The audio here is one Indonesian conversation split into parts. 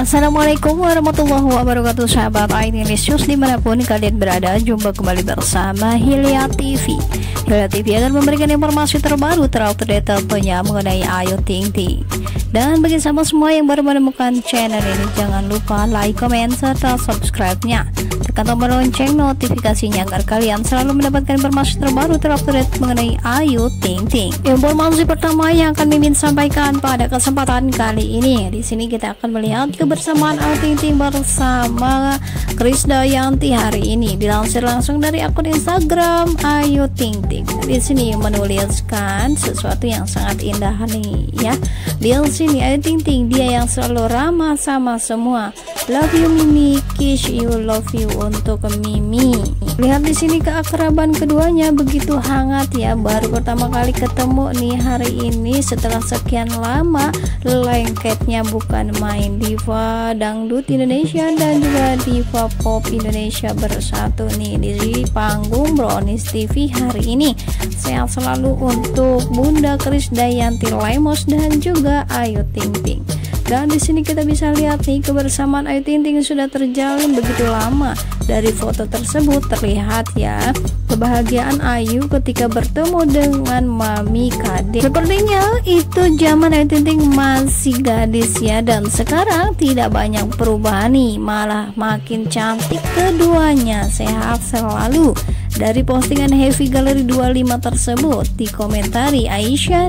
Assalamualaikum warahmatullahi wabarakatuh, sahabat iNewsNews dimanapun kalian berada. Jumpa kembali bersama Hilya TV. Hilya TV akan memberikan informasi terbaru terupdate tentunya mengenai Ayu Ting Ting. Dan bagi sahabat semua yang baru menemukan channel ini, jangan lupa like, comment, serta subscribe-nya. Tekan tombol lonceng notifikasinya agar kalian selalu mendapatkan informasi terbaru terupdate mengenai Ayu Ting Ting. Informasi pertama yang akan Mimin sampaikan pada kesempatan kali ini, di sini kita akan melihat kebersamaan Ayu Ting Ting bersama Krisdayanti hari ini. Dilansir langsung dari akun Instagram Ayu Ting Ting. Di sini menuliskan sesuatu yang sangat indah nih ya. Di sini Ayu Ting Ting, dia yang selalu ramah sama semua. Love you Mimi, kiss you, love you untuk Mimi. Lihat di sini keakraban keduanya begitu hangat ya. Baru pertama kali ketemu nih hari ini setelah sekian lama. Lengketnya bukan main. Diva dangdut Indonesia dan juga diva pop Indonesia bersatu nih di panggung Brownies TV hari ini. Sehat selalu untuk Bunda Krisdayanti Lemos dan juga Ayu Ting Ting. Dan di sini kita bisa lihat nih kebersamaan Ayu Ting Ting sudah terjalin begitu lama. Dari foto tersebut terlihat ya kebahagiaan Ayu ketika bertemu dengan Mami Kade. Sepertinya itu zaman Ayu Ting Ting masih gadis ya, dan sekarang tidak banyak perubahan nih, malah makin cantik keduanya. Sehat selalu. Dari postingan Heavy Gallery 25 tersebut dikomentari Aisyah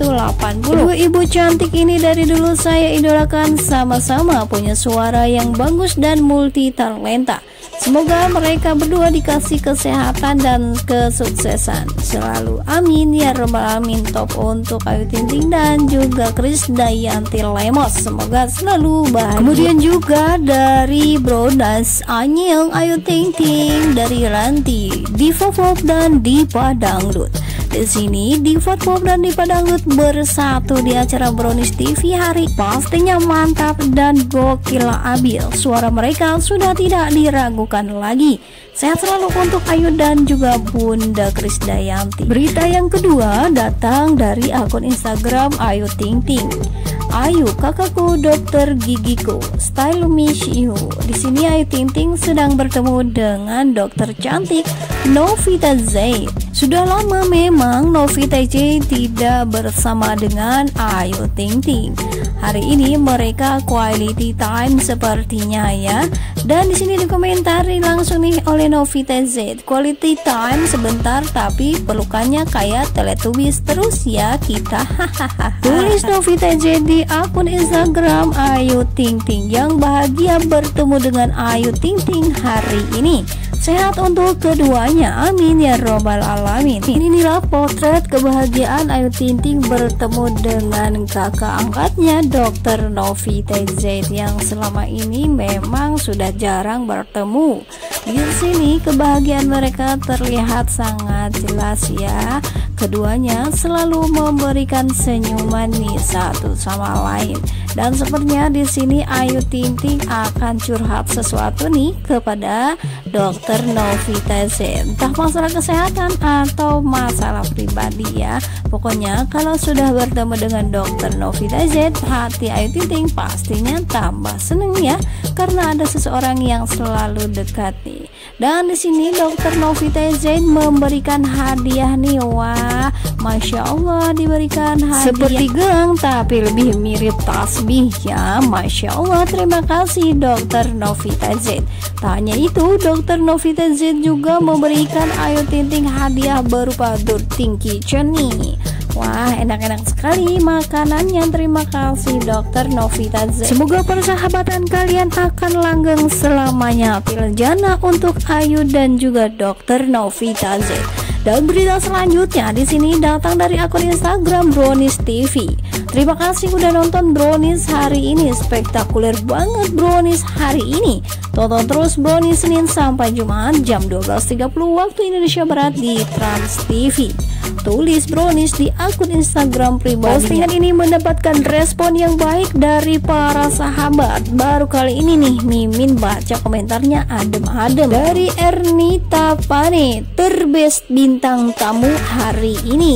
3180. Dua ibu cantik ini dari dulu saya idolakan, sama-sama punya suara yang bagus dan multi talenta. Semoga mereka berdua dikasih kesehatan dan kesuksesan selalu, amin ya rabbal alamin. Top untuk Ayu Ting Ting dan juga Krisdayanti Lemos, semoga selalu bahagia. Kemudian juga dari Brodas Anyeng Ayu Ting Ting, dari Ranti diva pop dan diva dangdut. Di sini diva pop dan diva dangdut bersatu di acara Brownies TV hari. Pastinya mantap dan gokil abil. Suara mereka sudah tidak diragukan lagi. Sehat selalu untuk Ayu dan juga Bunda Krisdayanti. Berita yang kedua datang dari akun Instagram Ayu Ting Ting. Ayu, kakakku dokter gigiku, style miss you. Di sini Ayu Ting Ting sedang bertemu dengan dokter cantik Novita Zaid. Sudah lama memang Novita Zaid tidak bersama dengan Ayu Ting Ting. Hari ini mereka quality time sepertinya ya. Dan di sini dikomentari langsung nih oleh Novita Zaid. Quality time sebentar tapi pelukannya kayak Teletubbies terus ya kita. Tulis Novita Zaid di akun Instagram Ayu Ting Ting yang bahagia bertemu dengan Ayu Ting Ting hari ini. Sehat untuk keduanya, amin ya robbal alamin. Inilah potret kebahagiaan Ayu Ting Ting bertemu dengan kakak angkatnya Dr. Novita Zaid yang selama ini memang sudah jarang bertemu. Di sini kebahagiaan mereka terlihat sangat jelas ya. Keduanya selalu memberikan senyuman nih satu sama lain. Dan sepertinya di sini Ayu Ting Ting akan curhat sesuatu nih kepada Dr. Novita Zaid, entah masalah kesehatan atau masalah pribadi ya. Pokoknya kalau sudah bertemu dengan Dr. Novita Zaid, hati Ayu Ting Ting pastinya tambah seneng ya, karena ada seseorang yang selalu dekat nih. Dan di sini Dr. Novita Zaid memberikan hadiah nih. Wah, Masya Allah, diberikan hadiah seperti gelang tapi lebih mirip tasbih ya. Masya Allah, terima kasih Dr. Novita Zaid. Tak hanya itu, Dr. Novita Zaid juga memberikan Ayu Ting Ting hadiah berupa Dirty Kitchen nih. Wah, enak-enak sekali makanannya. Terima kasih Dr. Novita Zaid. Semoga persahabatan kalian akan langgeng selamanya. Piljana untuk Ayu dan juga Dr. Novita Zaid. Dan berita selanjutnya di sini datang dari akun Instagram Brownies TV. Terima kasih udah nonton Brownies hari ini. Spektakuler banget Brownies hari ini. Tonton terus Brownies Senin sampai Jumat jam 12.30 waktu Indonesia Barat di Trans TV. Tulis Brownies di akun Instagram pribadi. Postingan ini mendapatkan respon yang baik dari para sahabat. Baru kali ini nih Mimin baca komentarnya adem-adem. Dari Ernita Pane, terbest bintang tamu hari ini.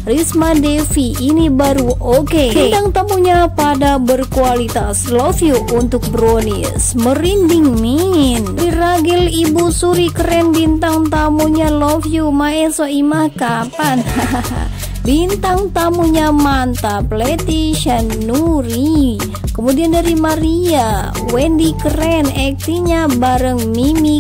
Risma Devi ini baru oke. Bintang tamunya pada berkualitas. Love you untuk Brownies, merinding min. Diragil Ibu Suri keren bintang tamunya. Love you Maeso Imah kapan? Bintang tamunya mantap. Leticia Nuri. Kemudian dari Maria, Wendy keren aktingnya bareng Mimi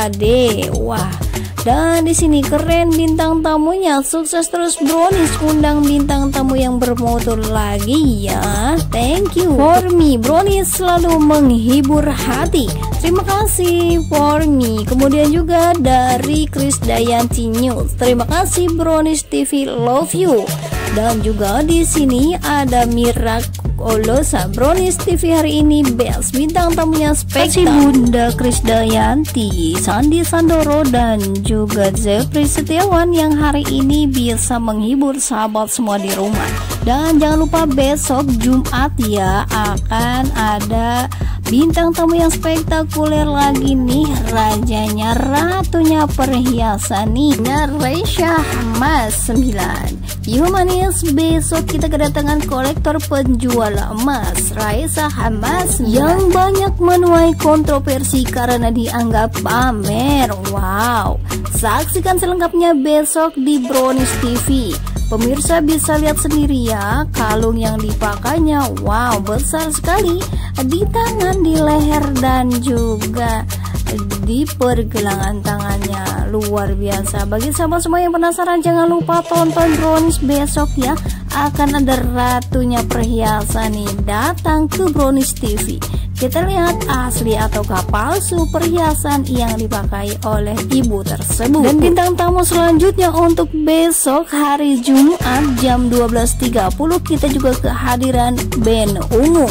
KD. Wah. Dan di sini keren bintang tamunya. Sukses terus Brownies, undang bintang tamu yang bermotor lagi ya. Thank you for me. Brownies selalu menghibur hati. Terima kasih for me. Kemudian juga dari Krisdayanti News. Terima kasih Brownies TV, love you. Dan juga di sini ada Miraculosa. Brownies TV hari ini best. Bintang tamunya spektakuler. Bunda Krisdayanti, Sandi Sandoro dan juga Zepri Setiawan yang hari ini bisa menghibur sahabat semua di rumah. Dan jangan lupa besok Jumat ya akan ada bintang tamu yang spektakuler lagi nih. Rajanya ratunya perhiasan nih, Resya Mas 9. Manis, besok kita kedatangan kolektor penjual emas Raisa Hamas yang banyak menuai kontroversi karena dianggap pamer. Wow, saksikan selengkapnya besok di Brownies TV. Pemirsa bisa lihat sendiri ya, kalung yang dipakainya wow besar sekali di tangan, di leher dan juga di pergelangan tangannya. Luar biasa. Bagi sahabat semua yang penasaran, jangan lupa tonton Brownies besok ya. Akan ada ratunya perhiasan nih datang ke Brownies TV. Kita lihat asli ataukah palsu perhiasan yang dipakai oleh ibu tersebut. Dan bintang tamu selanjutnya untuk besok hari Jumat jam 12.30 kita juga kehadiran band Ungu.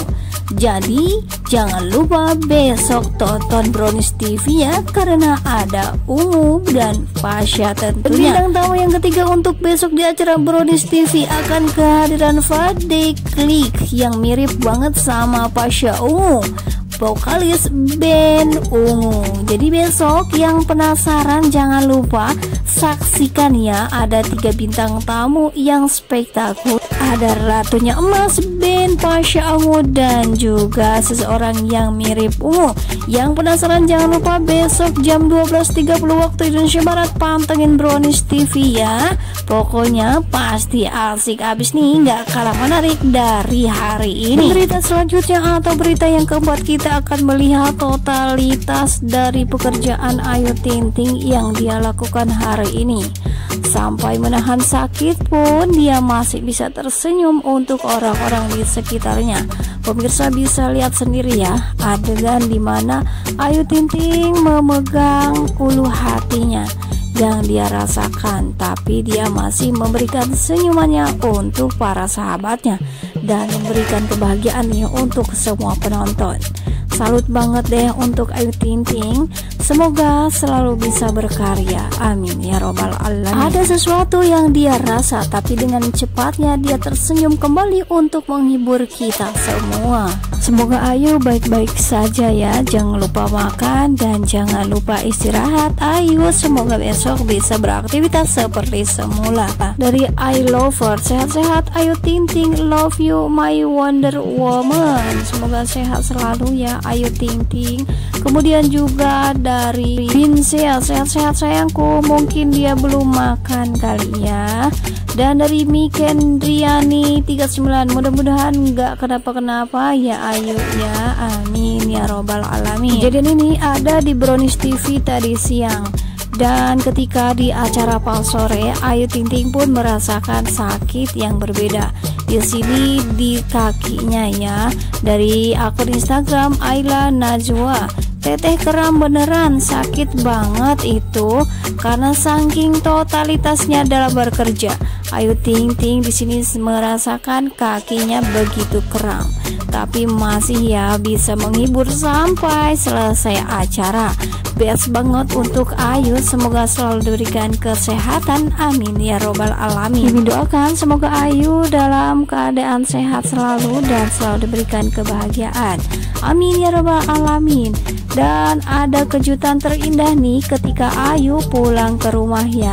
Jadi jangan lupa besok tonton Brownies TV ya, karena ada Ungu dan Pasha tentunya. Bintang tamu yang ketiga untuk besok di acara Brownies TV akan kehadiran Fade Klik yang mirip banget sama Pasha Ungu, vokalis band Ungu. Jadi besok yang penasaran jangan lupa saksikan ya, ada 3 bintang tamu yang spektakuler. Ada ratunya emas band Pasha Ungu dan juga seseorang yang mirip Ungu. Yang penasaran jangan lupa besok jam 12.30 waktu Indonesia Barat pantengin Brownies TV ya. Pokoknya pasti asik abis nih, nggak kalah menarik dari hari ini. Berita selanjutnya atau berita yang keempat, kita akan melihat totalitas dari pekerjaan Ayu Ting Ting yang dia lakukan hari ini. Sampai menahan sakit pun dia masih bisa tersenyum untuk orang-orang di sekitarnya. Pemirsa bisa lihat sendiri ya, adegan dimana Ayu Ting Ting memegang ulu hatinya yang dia rasakan, tapi dia masih memberikan senyumannya untuk para sahabatnya dan memberikan kebahagiaan untuk semua penonton. Salut banget deh untuk Ayu Ting Ting. Semoga selalu bisa berkarya. Amin ya robbal alamin. Ada sesuatu yang dia rasa, tapi dengan cepatnya dia tersenyum kembali untuk menghibur kita semua. Semoga Ayu baik-baik saja ya. Jangan lupa makan dan jangan lupa istirahat. Ayu semoga besok bisa beraktivitas seperti semula. Dari I Lover, sehat-sehat Ayu Ting Ting. Love you my Wonder Woman. Semoga sehat selalu ya Ayu Ting Ting. Kemudian juga dari Vincia, sehat-sehat sayangku. Mungkin dia belum makan kali ya. Dan dari Mikendriani 39, mudah-mudahan nggak kenapa-kenapa ya Ayu ya, amin ya robbal alamin. Kejadian ini ada di Brownies TV tadi siang. Dan ketika di acara pas sore, Ayu Ting Ting pun merasakan sakit yang berbeda. Di sini di kakinya ya. Dari akun Instagram Ayla Najwa, teteh kram beneran sakit banget itu karena saking totalitasnya dalam bekerja. Ayu Ting Ting di sini merasakan kakinya begitu kram, tapi masih ya bisa menghibur sampai selesai acara. Best banget untuk Ayu, semoga selalu diberikan kesehatan, amin ya robbal alamin. Kami doakan semoga Ayu dalam keadaan sehat selalu dan selalu diberikan kebahagiaan, amin ya robbal alamin. Dan ada kejutan terindah nih ketika Ayu pulang ke rumah ya.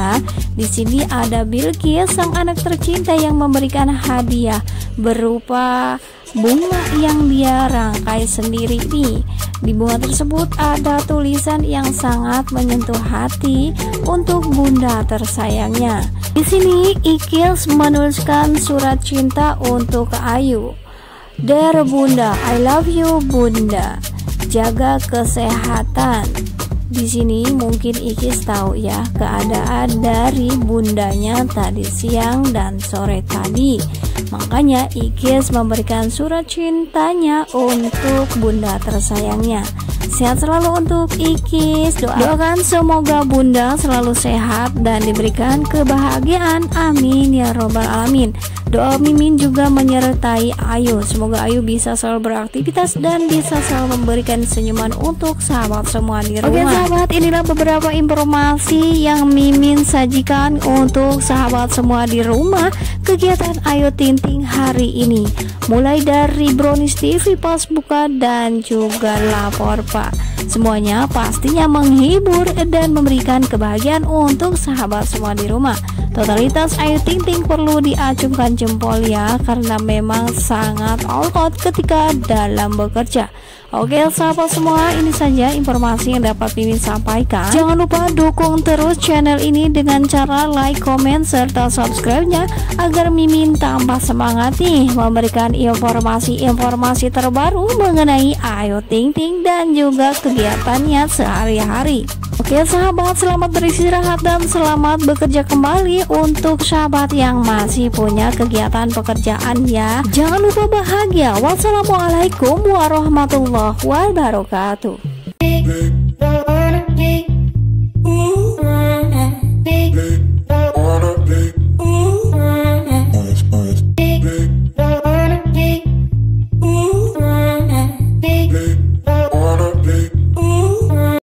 Di sini ada Bilqis, sang anak tercinta yang memberikan hadiah berupa bunga yang dia rangkai sendiri nih. Di bunga tersebut ada tulisan yang sangat menyentuh hati untuk bunda tersayangnya. Di sini Ikhlas menuliskan surat cinta untuk Ayu. Dear Bunda, I love you Bunda. Jaga kesehatan. Di sini mungkin Ikhlas tahu ya keadaan dari bundanya tadi siang dan sore tadi. Makanya Ikhlas memberikan surat cintanya untuk bunda tersayangnya. Sehat selalu untuk Ikhlas. Doakan semoga bunda selalu sehat dan diberikan kebahagiaan. Amin ya robbal alamin. Doa Mimin juga menyertai Ayu. Semoga Ayu bisa selalu beraktivitas dan bisa selalu memberikan senyuman untuk sahabat semua di rumah. Oke sahabat, inilah beberapa informasi yang Mimin sajikan untuk sahabat semua di rumah kegiatan Ayu Ting Ting hari ini. Mulai dari Brownies TV pas buka dan juga lapor Pak. Semuanya pastinya menghibur dan memberikan kebahagiaan untuk sahabat semua di rumah. Totalitas Ayu Ting Ting perlu diacungkan jempol ya, karena memang sangat all out ketika dalam bekerja. Oke sahabat semua, ini saja informasi yang dapat Mimin sampaikan. Jangan lupa dukung terus channel ini dengan cara like, comment, serta subscribe-nya agar Mimin tambah semangat nih memberikan informasi-informasi terbaru mengenai Ayu Ting Ting dan juga kegiatannya sehari-hari. Oke sahabat, selamat beristirahat dan selamat bekerja kembali untuk sahabat yang masih punya kegiatan pekerjaan ya. Jangan lupa bahagia. Wassalamualaikum warahmatullahi wabarakatuh.